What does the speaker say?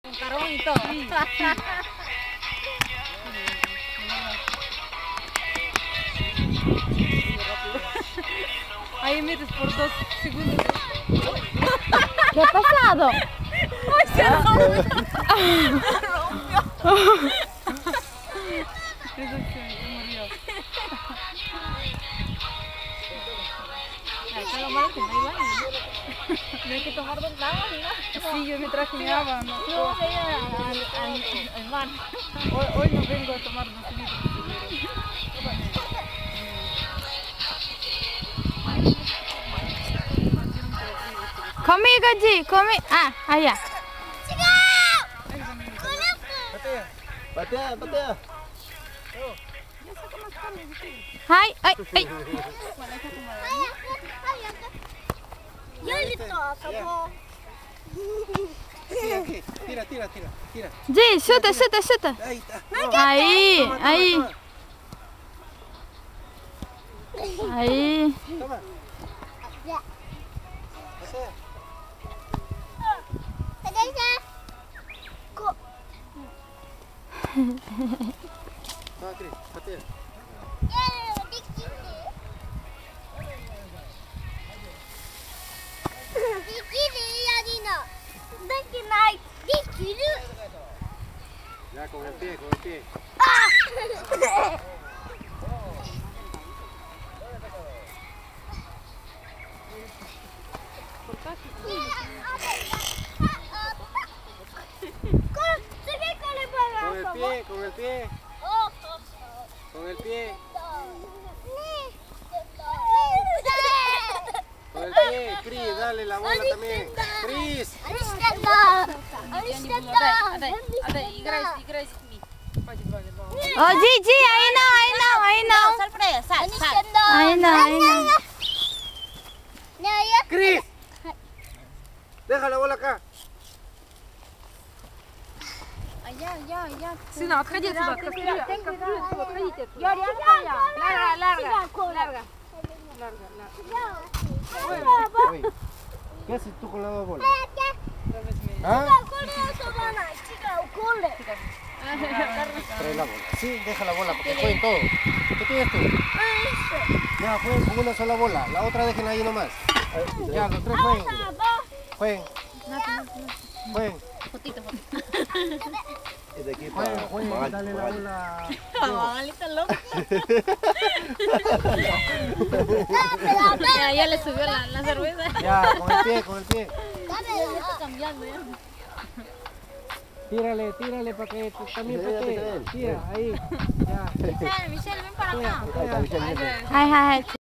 Con carbón y todo. Sí. Ahí metes por 2 segundos. ¿Qué ha pasado? ¡Ay, se rompió! Eso se murió. Lo malo que no hay baño. No hay que tomar 2 aguas, ¿no? Sí, yo me traje mi agua. No voy a ir al mar. Hoy no vengo a tomar 2 litros. Conmigo, G, conmigo. Ah, allá. Patea, patea. Ay, ay, ay. Tira, tira, tira, tira. G, chuta, chuta, chuta. Ahí está. Ahí, ahí. Ahí. Toma. Va, Cris, patea. Ya, con el pie, con el pie. Con el pie, con el pie. Con el pie. Con el pie, Cris, dale la bola también. Cris. Oh, G, ahí no, ahí no, ahí no. Sal para allá, sal. Ahí no, ahí no. Cris. Deja la bola acá. Я. Сына, отходи отсюда, отходите. Larga. Oye, ¿qué haces tú con la bola? ¿Ah? Trae la bola. Sí, deja la bola porque jueguen todo. ¿Qué tienes tú? Ya, jueguen con una sola bola. La otra déjenla ahí nomás. Ya, los 3 jueguen. Jueguen. Jueguen. Fotito. Jueguen, dale la bola. Malita loca. Ya le subió la cerveza. Ya, con el pie, con el pie. Ya está cambiando ya. Tírale para que también patee. Tira, ahí. Ya. Michelle, ven para acá. Ahí está Michelle. Ay, ay, ay.